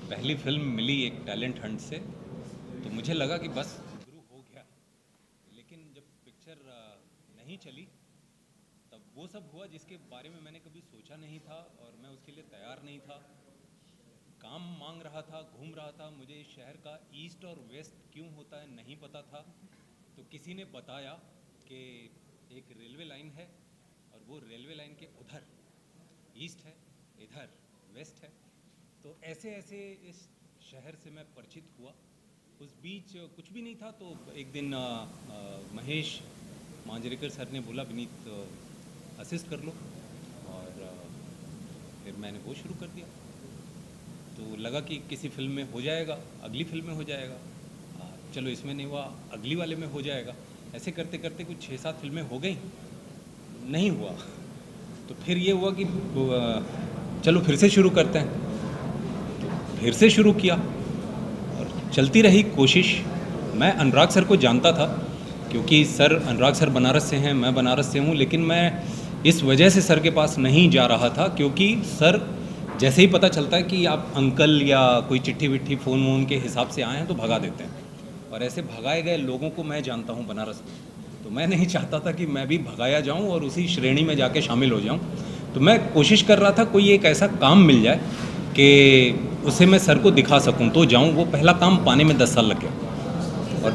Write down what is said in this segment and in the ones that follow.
पहली फिल्म मिली एक talent Hunt से, तो मुझे लगा कि बस गुरु हो गया। लेकिन जब पिक्चर नहीं चली, तब वो सब हुआ जिसके बारे में मैंने कभी सोचा नहीं था और मैं उसके लिए तैयार नहीं था। काम मांग रहा था, घूम रहा था। मुझे इस शहर का ईस्ट और वेस्ट क्यों होता है नहीं पता था। तो किसी ने बताया कि एक रेलवे लाइन है और वो रेलवे लाइन के उधर ईस्ट है, इधर वेस्ट है। तो ऐसे ऐसे इस शहर से मैं परिचित हुआ। उस बीच कुछ भी नहीं था, तो एक दिन महेश मांजरेकर सर ने बोला विनीत असिस्ट कर लो, और फिर मैंने वो शुरू कर दिया। तो लगा कि किसी फिल्म में हो जाएगा, अगली फिल्म में हो जाएगा, चलो इसमें नहीं हुआ, अगली वाले में हो जाएगा। ऐसे करते करते कुछ 6-7 फिल्में हो गई, नहीं हुआ। तो फिर ये हुआ कि चलो फिर से शुरू करते हैं। तो फिर से शुरू किया और चलती रही कोशिश। मैं अनुराग सर को जानता था क्योंकि सर, अनुराग सर बनारस से हैं, मैं बनारस से हूँ। लेकिन मैं इस वजह से सर के पास नहीं जा रहा था क्योंकि सर जैसे ही पता चलता है कि आप अंकल या कोई चिट्ठी विट्ठी फ़ोन वोन के हिसाब से आए हैं तो भगा देते हैं। और ऐसे भगाए गए लोगों को मैं जानता हूँ बनारस में। तो मैं नहीं चाहता था कि मैं भी भगाया जाऊँ और उसी श्रेणी में जाके शामिल हो जाऊँ। तो मैं कोशिश कर रहा था कोई एक ऐसा काम मिल जाए कि उसे मैं सर को दिखा सकूँ तो जाऊँ। वो पहला काम पाने में 10 साल लग गया।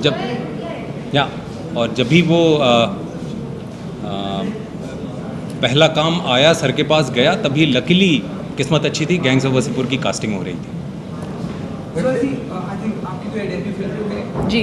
और जब भी वो पहला काम आया, सर के पास गया, तभी लकीली किस्मत अच्छी थी, गैंग्स ऑफ वसीपुर की कास्टिंग हो रही थी। जी,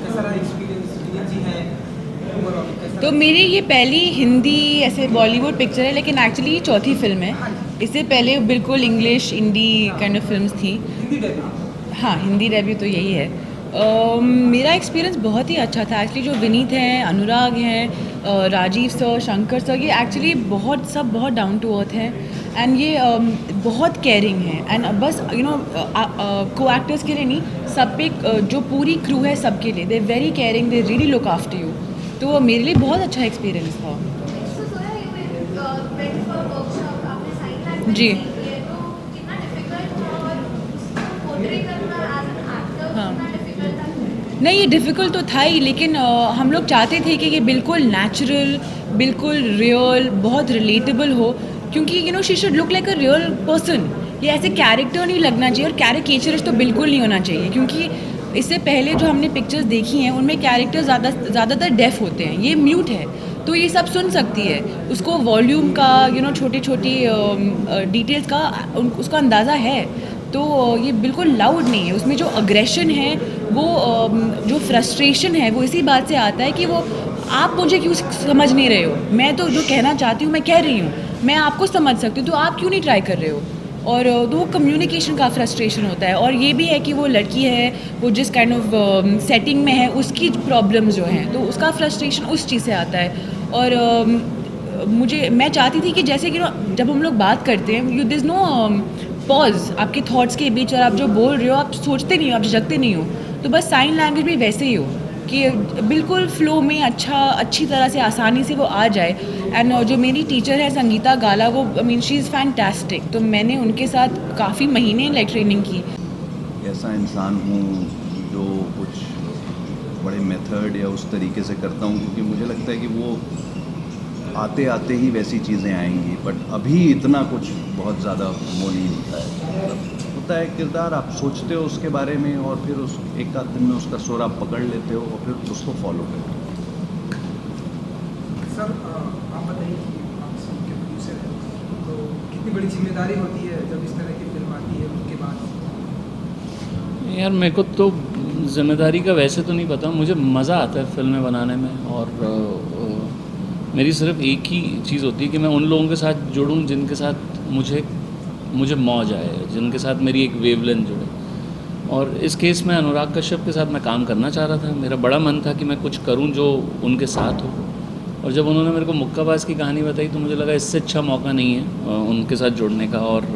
तो मेरी ये पहली हिंदी ऐसे बॉलीवुड पिक्चर है, लेकिन एक्चुअली चौथी फिल्म है। इससे पहले बिल्कुल English Hindi kind of films थी। हाँ, हिंदी डेब्यू तो यही है। मेरा एक्सपीरियंस बहुत ही अच्छा था एक्चुअली। जो विनीत हैं, अनुराग हैं, राजीव सर, शंकर सर, ये एक्चुअली सब बहुत डाउन टू अर्थ हैं। एंड ये बहुत केयरिंग है। एंड बस को एक्टर्स के लिए नहीं, सब पे जो पूरी क्रू है सबके लिए, they very caring, they really look after you. तो मेरे लिए बहुत अच्छा एक्सपीरियंस था। जी हाँ, नहीं, ये डिफ़िकल्ट तो था ही, लेकिन हम लोग चाहते थे कि ये बिल्कुल नेचुरल, बिल्कुल रियल, बहुत रिलेटेबल हो। क्योंकि she should look like a real person. ये ऐसे कैरेक्टर नहीं लगना चाहिए, और कैरिकेचरिस्ट तो बिल्कुल नहीं होना चाहिए। क्योंकि इससे पहले जो हमने पिक्चर्स देखी हैं उनमें कैरेक्टर ज़्यादातर डेफ होते हैं, ये म्यूट है, तो ये सब सुन सकती है। उसको वॉल्यूम का छोटी छोटी डिटेल्स का उसका अंदाज़ा है। तो ये बिल्कुल लाउड नहीं है। उसमें जो अग्रेशन है, वो जो फ्रस्ट्रेशन है, वो इसी बात से आता है कि वो आप मुझे क्यों समझ नहीं रहे हो। मैं तो जो कहना चाहती हूँ मैं कह रही हूँ, मैं आपको समझ सकती हूँ, तो आप क्यों नहीं ट्राई कर रहे हो। और तो वो कम्युनिकेशन का फ्रस्ट्रेशन होता है। और ये भी है कि वो लड़की है, वो जिस काइंड ऑफ सेटिंग में है उसकी प्रॉब्लम्स जो हैं, तो उसका फ्रस्ट्रेशन उस चीज़ से आता है। और मैं चाहती थी कि जैसे कि जब हम लोग बात करते हैं, दिस नो पॉज आपके थॉट्स के बीच, और आप जो बोल रहे हो आप सोचते नहीं हो, आप झिझकते नहीं हो। तो बस साइन लैंग्वेज भी वैसे ही हो कि बिल्कुल फ्लो में अच्छी तरह से आसानी से वो आ जाए। एंड जो मेरी टीचर है संगीता गाला, वो शी इज़ फैंटास्टिक। तो मैंने उनके साथ काफ़ी महीने ट्रेनिंग की। ऐसा इंसान हूँ जो कुछ बड़े मेथड या उस तरीके से करता हूँ, क्योंकि मुझे लगता है कि वो आते आते ही वैसी चीज़ें आएंगी। बट अभी इतना कुछ बहुत ज़्यादा वो नहीं होता है। होता है किरदार, आप सोचते हो उसके बारे में और फिर उस एक आध दिन में उसका स्वर आप पकड़ लेते हो और फिर उसको फॉलो करते हो। सर, आप बताइए कि आप इस फिल्म के प्रोड्यूसर हैं, तो कितनी बड़ी जिम्मेदारी होती है जब इस तरह की फिल्म आती है उनके बाद। यार, मेरे को तो जिम्मेदारी का वैसे तो नहीं पता। मुझे मज़ा आता है फिल्में बनाने में, और मेरी सिर्फ एक ही चीज़ होती है कि मैं उन लोगों के साथ जुड़ूं जिनके साथ मुझे मौज आए, जिनके साथ मेरी एक वेवलेंथ जुड़े। और इस केस में अनुराग कश्यप के साथ मैं काम करना चाह रहा था। मेरा बड़ा मन था कि मैं कुछ करूं जो उनके साथ हो। और जब उन्होंने मेरे को मुक्काबाज की कहानी बताई तो मुझे लगा इससे अच्छा मौका नहीं है उनके साथ जुड़ने का। और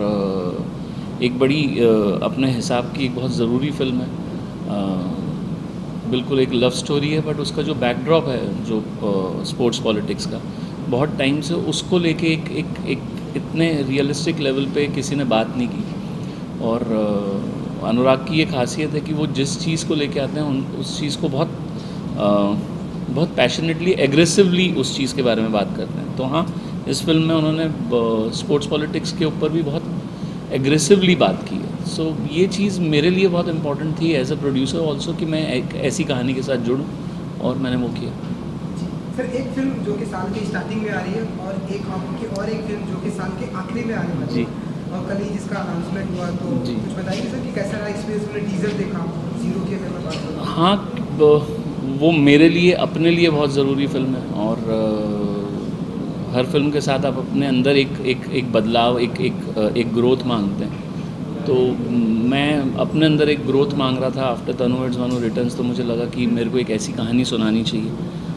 एक बड़ी अपने हिसाब की एक बहुत ज़रूरी फिल्म है। बिल्कुल एक लव स्टोरी है, बट उसका जो बैकड्रॉप है, जो स्पोर्ट्स पॉलिटिक्स का, बहुत टाइम से उसको लेके एक इतने रियलिस्टिक लेवल पे किसी ने बात नहीं की। और अनुराग की ये खासियत है कि वो जिस चीज़ को लेके आते हैं उस चीज़ को बहुत पैशनेटली एग्रेसिवली उस चीज़ के बारे में बात करते हैं। तो हाँ, इस फिल्म में उन्होंने स्पोर्ट्स पॉलिटिक्स के ऊपर भी बहुत एग्रेसिवली बात की है। सो ये चीज़ मेरे लिए बहुत इंपॉर्टेंट थी एज अ प्रोड्यूसर ऑल्सो कि मैं एक ऐसी कहानी के साथ जुड़ूँ, और मैंने वो किया। सर, एक फिल्म जो कि साल की स्टार्टिंग में आ रही है और एक फिल्म जो कि साल के आखिरी में आने वाली है, और कल ही जिसका अनाउंसमेंट हुआ, तो कुछ बताइए सर कि कैसा रहा एक्सपीरियंस? मैंने टीजर देखा जीरो की, अगर मैं बात करूँ। हाँ, वो मेरे लिए अपने लिए बहुत ज़रूरी फिल्म है, और हर फिल्म के साथ आप अपने अंदर एक बदलाव, एक ग्रोथ मांगते हैं। तो मैं अपने अंदर एक ग्रोथ मांग रहा था आफ्टर तनु एड्स मनु रिटर्न्स। तो मुझे लगा कि मेरे को एक ऐसी कहानी सुनानी चाहिए,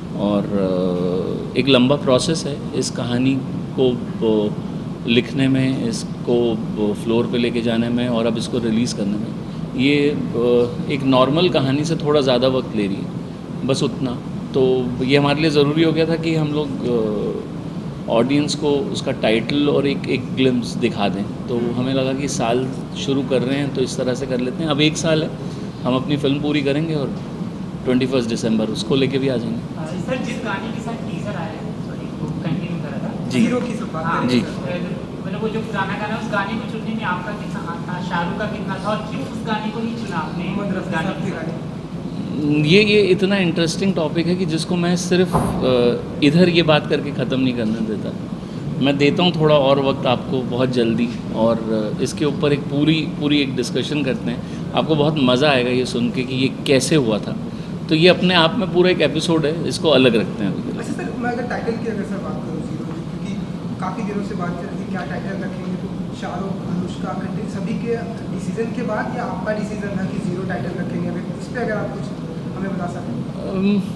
और एक लंबा प्रोसेस है इस कहानी को लिखने में, इसको फ्लोर पे लेके जाने में, और अब इसको रिलीज़ करने में। ये एक नॉर्मल कहानी से थोड़ा ज़्यादा वक्त ले रही है, बस उतना। तो ये हमारे लिए ज़रूरी हो गया था कि हम लोग ऑडियंस को उसका टाइटल और एक ग्लिम्स दिखा दें। तो हमें लगा कि साल शुरू कर रहे हैं तो इस तरह से कर लेते हैं। अब 1 साल है, हम अपनी फिल्म पूरी करेंगे और 21 दिसंबर उसको लेके भी आ जाएंगे। सर, जिस गाने के साथ टीजर आया है, सॉरी वो कंटिन्यू कर रहा था जी जीरो की सब बात हाँ, जी। मतलब वो जो पुराना गाना, उस गाने को चुनने में आपका कितना हाथ था, शाहरुख का कितना था, और क्यों उस गाने को ही चुना आपने? मोहम्मद रफी साहब के गाने। ये इतना इंटरेस्टिंग टॉपिक है कि जिसको मैं सिर्फ इधर ये बात करके ख़त्म नहीं करने देता। मैं देता हूँ थोड़ा और वक्त आपको, बहुत जल्दी, और इसके ऊपर एक पूरी एक डिस्कशन करते हैं। आपको बहुत मज़ा आएगा ये सुन के कि ये कैसे हुआ था। तो ये अपने आप में पूरा एक एपिसोड है, इसको अलग रखते हैं अभी। अच्छा सर, मैं अगर टाइटल की अगर सर बात करूँ जीरो, क्योंकि काफ़ी दिनों से बात चल रही थी क्या टाइटल रखेंगे, तो शाहरुख, अनुष्का, सभी के डिसीजन के बाद या आपका डिसीजन था कि जीरो टाइटल रखेंगे? अगर इस पर अगर आप कुछ हमें बता सकें।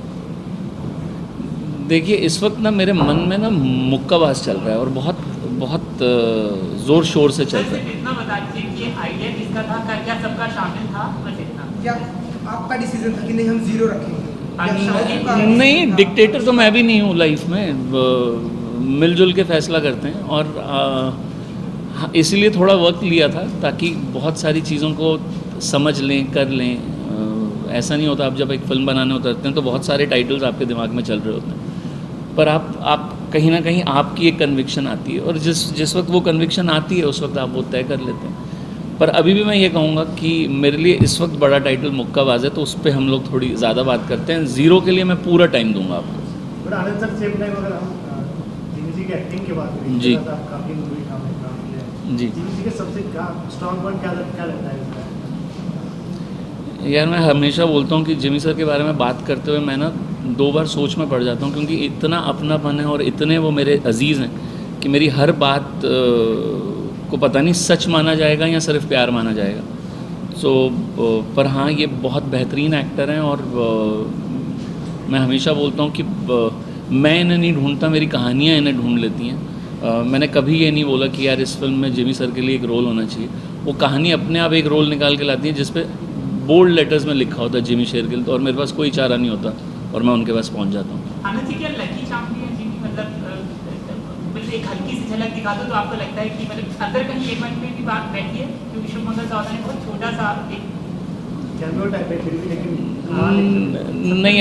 देखिए, इस वक्त ना मेरे मन में ना मुक्काबाज चल रहा है, और बहुत ज़ोर शोर से चल रहा है। इतना बता दीजिए कि आइडिया किसका था, क्या सबका शामिल था, बस इतना। क्या आपका डिसीजन था कि नहीं हम जीरो रखेंगे, या शाहरुख का नहीं, था? डिक्टेटर तो मैं भी नहीं हूँ लाइफ में। मिलजुल के फैसला करते हैं, और इसीलिए थोड़ा वक्त लिया था ताकि बहुत सारी चीज़ों को समझ लें, कर लें। ऐसा नहीं होता, आप जब एक फ़िल्म बनाने उतरते हैं तो बहुत सारे टाइटल्स आपके दिमाग में चल रहे होते हैं, पर आप कहीं ना कहीं आपकी एक कन्विक्शन आती है, और जिस वक्त वो कन्विक्शन आती है उस वक्त आप वो तय कर लेते हैं। पर अभी भी मैं ये कहूँगा कि मेरे लिए इस वक्त बड़ा टाइटल मुक्काबाज है, तो उस पर हम लोग थोड़ी ज़्यादा बात करते हैं। जीरो के लिए मैं पूरा टाइम दूंगा आपको। But Anand sir, same time अगर हम जिमी जी की एक्टिंग की बात करें, जी। काफ़ी मूवी काम किया जी। जिमी जी के सबसे स्ट्रॉन्ग पॉइंट क्या लगता है इसका? यार, मैं हमेशा बोलता हूँ कि जिमी सर के बारे में बात करते हुए मैं ना 2 बार सोच में पड़ जाता हूँ, क्योंकि इतना अपनापन है और इतने वो मेरे अजीज़ हैं कि मेरी हर बात को पता नहीं सच माना जाएगा या सिर्फ प्यार माना जाएगा। पर हाँ, ये बहुत बेहतरीन एक्टर हैं, और मैं हमेशा बोलता हूँ कि मैं इन्हें नहीं ढूंढता, मेरी कहानियाँ इन्हें ढूंढ लेती हैं। मैंने कभी ये नहीं बोला कि यार इस फिल्म में जिमी सर के लिए एक रोल होना चाहिए। वो कहानी अपने आप एक रोल निकाल के लाती है जिस पे बोल्ड लेटर्स में लिखा होता है जिमी शेरगिल, और मेरे पास कोई चारा नहीं होता और मैं उनके पास पहुंच जाता हूँ। आनंद जी, क्या लकी चार्म भी है जिमी? मतलब एक हल्की सी झलक दिखा दो तो आपको लगता है कि मतलब अंदर कहीं एक मन में भी बात बैठी है, क्योंकि शुभमंगल साहब ने बहुत छोटा सा एक कैमियो टाइप है फिर भी, लेकिन नहीं,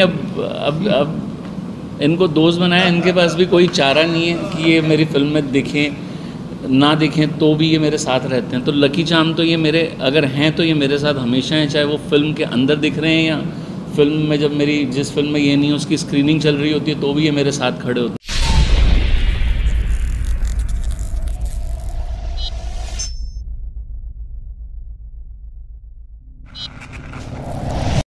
अब इनको दोस्त बनाया, इनके पास भी कोई चारा नहीं है कि ये मेरी फिल्म में दिखें ना दिखें, तो भी ये मेरे साथ रहते हैं। तो लकी चार्म तो ये मेरे अगर हैं तो ये मेरे साथ हमेशा हैं, चाहे वो फिल्म के अंदर दिख रहे हैं या फिल्म में जब मेरी जिस फिल्म में ये नहीं उसकी स्क्रीनिंग चल रही होती है तो भी ये मेरे साथ खड़े होते हैं।